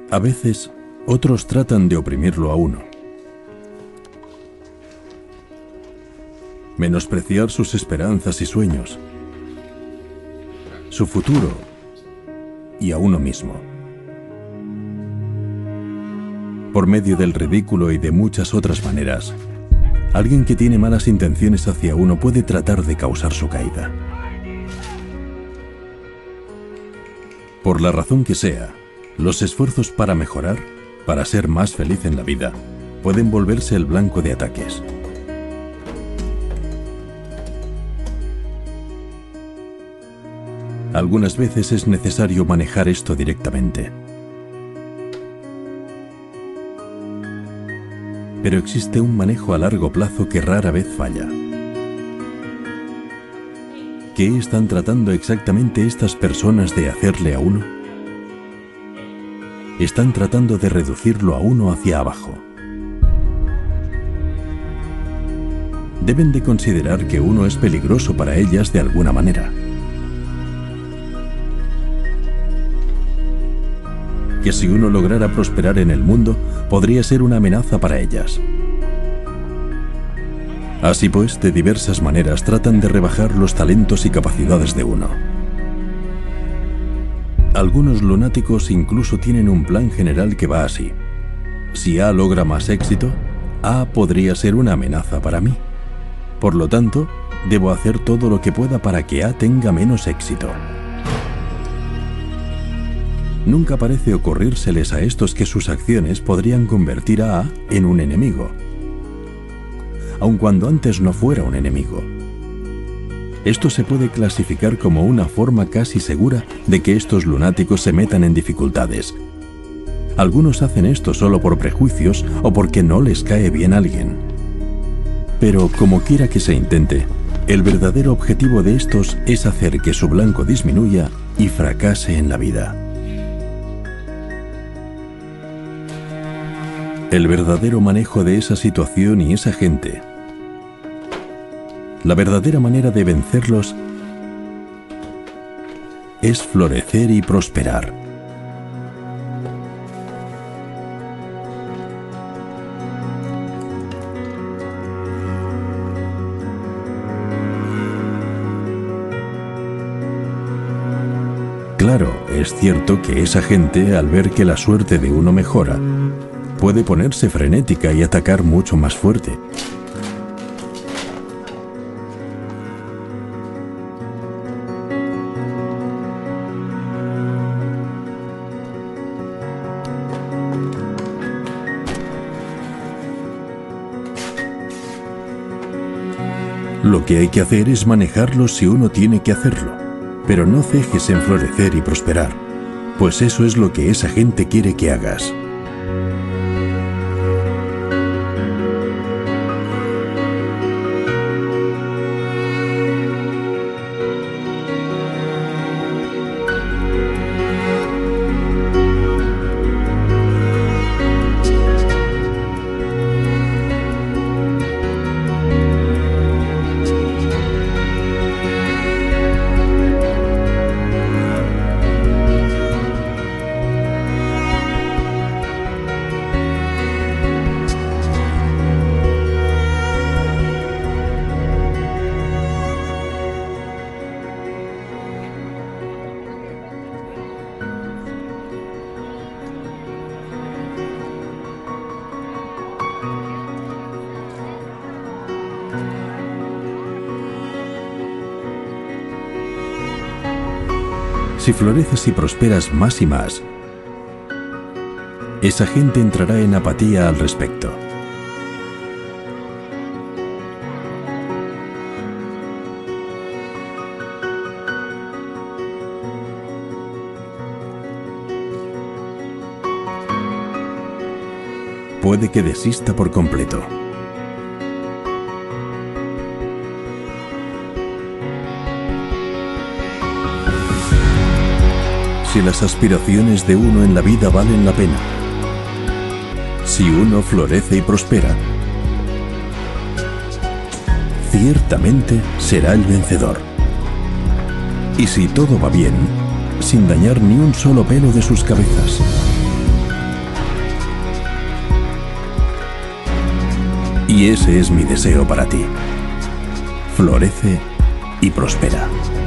A veces, otros tratan de oprimirlo a uno. Menospreciar sus esperanzas y sueños, su futuro y a uno mismo. Por medio del ridículo y de muchas otras maneras, alguien que tiene malas intenciones hacia uno puede tratar de causar su caída. Por la razón que sea, los esfuerzos para mejorar, para ser más feliz en la vida, pueden volverse el blanco de ataques. Algunas veces es necesario manejar esto directamente. Pero existe un manejo a largo plazo que rara vez falla. ¿Qué están tratando exactamente estas personas de hacerle a uno? Están tratando de reducirlo a uno hacia abajo. Deben de considerar que uno es peligroso para ellas de alguna manera. Que si uno lograra prosperar en el mundo, podría ser una amenaza para ellas. Así pues, de diversas maneras tratan de rebajar los talentos y capacidades de uno. Algunos lunáticos incluso tienen un plan general que va así. Si A logra más éxito, A podría ser una amenaza para mí. Por lo tanto, debo hacer todo lo que pueda para que A tenga menos éxito. Nunca parece ocurrírseles a estos que sus acciones podrían convertir a A en un enemigo, aun cuando antes no fuera un enemigo. Esto se puede clasificar como una forma casi segura de que estos lunáticos se metan en dificultades. Algunos hacen esto solo por prejuicios o porque no les cae bien alguien. Pero como quiera que se intente, el verdadero objetivo de estos es hacer que su blanco disminuya y fracase en la vida. El verdadero manejo de esa situación y esa gente, la verdadera manera de vencerlos, es florecer y prosperar. Claro, es cierto que esa gente, al ver que la suerte de uno mejora, puede ponerse frenética y atacar mucho más fuerte. Lo que hay que hacer es manejarlo si uno tiene que hacerlo, pero no cejes en florecer y prosperar, pues eso es lo que esa gente quiere que hagas. Si floreces y prosperas más y más, esa gente entrará en apatía al respecto. Puede que desista por completo. Si las aspiraciones de uno en la vida valen la pena, si uno florece y prospera, ciertamente será el vencedor. Y si todo va bien, sin dañar ni un solo pelo de sus cabezas, Y ese es mi deseo para ti. Florece y prospera.